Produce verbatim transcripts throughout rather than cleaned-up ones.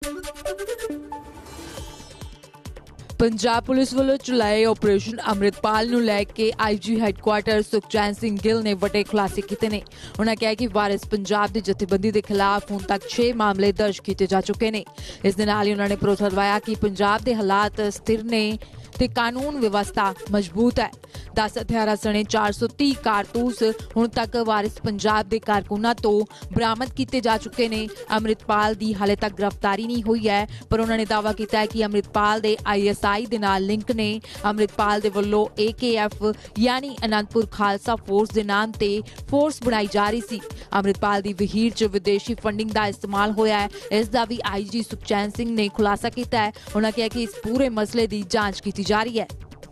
Punjab police वालों चलाए operation Amritpal नूं लैके I G headquarter Sukhchain Singh Gill ने वड्डे खुलासे कीते ने। उन्होंने कहा कि वारिस पंजाब की जथेबंदी के खिलाफ हुण तक छे मामले दर्ज किए जा चुके हैं। इस दे नाल ही उन्होंने भरोसा दिवाया कि पंजाब के हालात स्थिर ने ते कानून व्यवस्था मजबूत है। दस हथियारा सने चार सौ तीह कारतूस हुण तक वारिस पंजाब के कारकुनां तो बरामद किए जा चुके हैं। अमृतपाल की हाले तक गिरफ्तारी नहीं हुई है, पर उन्होंने दावा किया है कि अमृतपाल के आई एस आई दे नाल लिंक ने। अमृतपाल दे वल्लों ए के एफ यानी आनंदपुर खालसा फोर्स के नाम से फोर्स बनाई जा रही सी। अमृतपाल की वहीर च विदेशी फंडिंग का इस्तेमाल होया है, इसका भी आई जी सुखचैन सिंह ने खुलासा किया है। उन्होंने कहा कि इस पूरे मसले की जांच की जा रही है।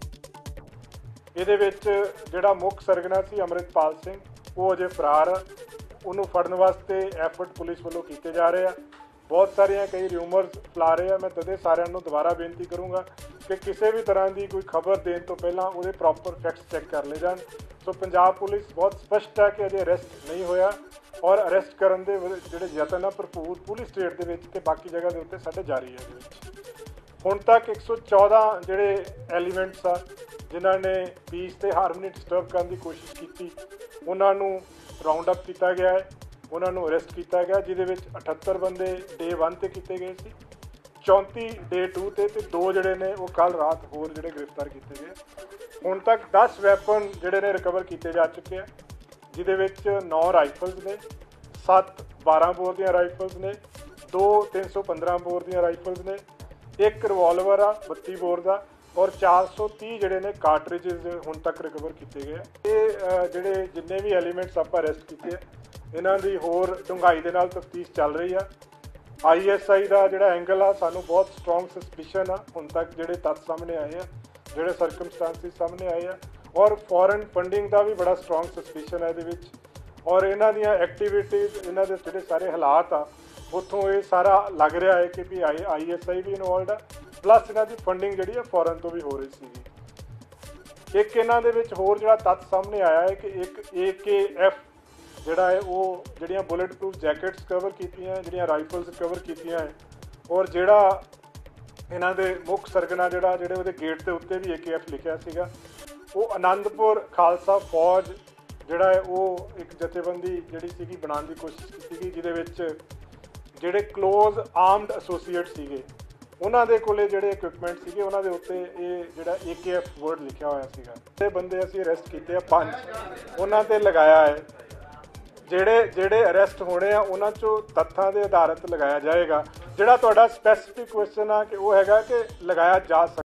ਇਹਦੇ ਵਿੱਚ ਜਿਹੜਾ ਮੁੱਖ ਸਰਗਨਾ ਸੀ ਅਮਰਿਤਪਾਲ ਸਿੰਘ ਉਹ ਅਜੇ ਫਰਾਰ ਉਹਨੂੰ ਫੜਨ ਵਾਸਤੇ ਐਫਰਟ ਪੁਲਿਸ ਵੱਲੋਂ ਕੀਤੇ ਜਾ ਰਹੇ ਆ। ਬਹੁਤ ਸਾਰੀਆਂ ਕਈ ਰਿਊਮਰਸ ਫਲਾ ਰਹੇ ਆ। ਮੈਂ ਤਦੇ ਸਾਰਿਆਂ ਨੂੰ ਦੁਬਾਰਾ ਬੇਨਤੀ ਕਰੂੰਗਾ ਕਿ ਕਿਸੇ ਵੀ ਤਰ੍ਹਾਂ ਦੀ ਕੋਈ ਖਬਰ ਦੇਣ ਤੋਂ ਪਹਿਲਾਂ ਉਹਦੇ ਪ੍ਰੋਪਰ ਫੈਕਟਸ ਚੈੱਕ ਕਰ ਲਏ ਜਾਣ। ਸੋ ਪੰਜਾਬ ਪੁਲਿਸ ਬਹੁਤ ਸਪਸ਼ਟ ਹੈ ਕਿ ਅਜੇ ਅਰੈਸਟ ਨਹੀਂ ਹੋਇਆ ਔਰ ਅਰੈਸਟ ਕਰਨ ਦੇ ਜਿਹੜੇ ਯਤਨ ਆ ਭਰਪੂਰ ਪੂਰੀ ਸਟੇਟ ਦੇ ਵਿੱਚ ਤੇ ਬਾਕੀ ਜਗ੍ਹਾ ਦੇ ਉੱਤੇ ਸਾਡੇ ਜਾਰੀ ਹੈ। ਇਹਦੇ ਵਿੱਚ ਹੁਣ ਤੱਕ ਇੱਕ ਸੌ ਚੌਦਾਂ ਜਿਹੜੇ ਐਲੀਮੈਂਟਸ ਆ ਜਿਨ੍ਹਾਂ ਨੇ ਪੀਸ ਤੇ ਹਾਰਮਨੀ ਡਿਸਟਰਬ ਕਰਨ ਦੀ ਕੋਸ਼ਿਸ਼ ਕੀਤੀ ਉਹਨਾਂ ਨੂੰ ਰਾਉਂਡ ਅਪ ਕੀਤਾ ਗਿਆ ਹੈ, ਉਹਨਾਂ ਨੂੰ ਅਰੈਸਟ ਕੀਤਾ ਗਿਆ, ਜਿਹਦੇ ਵਿੱਚ ਅਠੱਤਰ ਬੰਦੇ ਡੇ ਵਨ ਤੇ ਕੀਤੇ ਗਏ ਸੀ, ਚੌਂਤੀ ਡੇ ਟੂ ਤੇ ਤੇ ਦੋ ਜਿਹੜੇ ਨੇ ਉਹ ਕੱਲ ਰਾਤ ਹੋਰ ਜਿਹੜੇ ਗ੍ਰਿਫਤਾਰ ਕੀਤੇ ਗਏ। ਹੁਣ ਤੱਕ ਦਸ ਵੈਪਨ ਜਿਹੜੇ ਨੇ ਰਿਕਵਰ ਕੀਤੇ ਜਾ ਚੁੱਕੇ ਆ, ਜਿਹਦੇ ਵਿੱਚ ਨੌ ਰਾਈਫਲਸ ਨੇ, ਸੱਤ ਬਾਰਾਂ ਬੋਰ ਦੀਆਂ ਰਾਈਫਲਸ ਨੇ, ਦੋ ਤਿੰਨ ਸੌ ਪੰਦਰਾਂ ਬੋਰ ਦੀਆਂ ਰਾਈਫਲਸ ਨੇ, ਇੱਕ ਰਿਵਾਲਵਰ ਆ ਬੱਤੀ ਬੋਰ ਦਾ और चार सौ तीह जोड़े ने कार्टरिजेज हुण तक रिकवर किए गए। ये जोड़े जिन्ने भी एलीमेंट्स आप अरैसट किए इन्हों की होर डूंघाई के नाल तफ्तीश चल रही है। आई एस आई का जोड़ा एंगल आ सानू बहुत स्ट्रोंग सस्पिशन आ हुण तक जोड़े तत्थ सामने आए हैं, जोड़े सरकमस्टांसिस सामने आए हैं और फॉरन फंडिंग का भी बड़ा स्ट्रोंग सस्पिशन है ये और इन्हों दी एक्टिविटीज़ इन्हों के जोड़े सारे हालात आ उत्थों ये सारा लग रहा है कि भी आई आई एस आई भी इनवॉल्व है प्लस इन्हों की फंडिंग जी है फॉरन तो भी हो रही सी। एक इन्हों के होर जो तत्थ सामने आया है कि एक ए के एफ जोड़ा है वो जोड़ियाँ बुलेट प्रूफ जैकेट्स कवर कीतियां, जोड़ियाँ राइफल्स कवर कीतियां है और जोड़ा इन्हों के मुख सरगना जोड़ा जोड़े वो गेट के उत्ते भी ए के एफ लिखा सीगा वो आनंदपुर खालसा फौज जोड़ा है वो एक जथेबंदी जी सी बनाने की कोशिश की जिहदे जोड़े क्लोज आर्मड एसोसीएट सीगे उन्हों के कोले जोड़े इक्विपमेंट सीगे उन्हों के उत्ते ये जोड़ा ए के एफ वर्ड लिखा हुआ सीगा। ये बंदे असीं अरैसट किए हैं पंज उन्हों ते लगाया है जेड़े जेड़े अरैसट होने आ उन्हों चों तत्थां दे आधारित लगाया जाएगा। जिहड़ा तुहाडा स्पैसिफिक क्वेश्चन आ कि वो हैगा कि लगाया जा सकता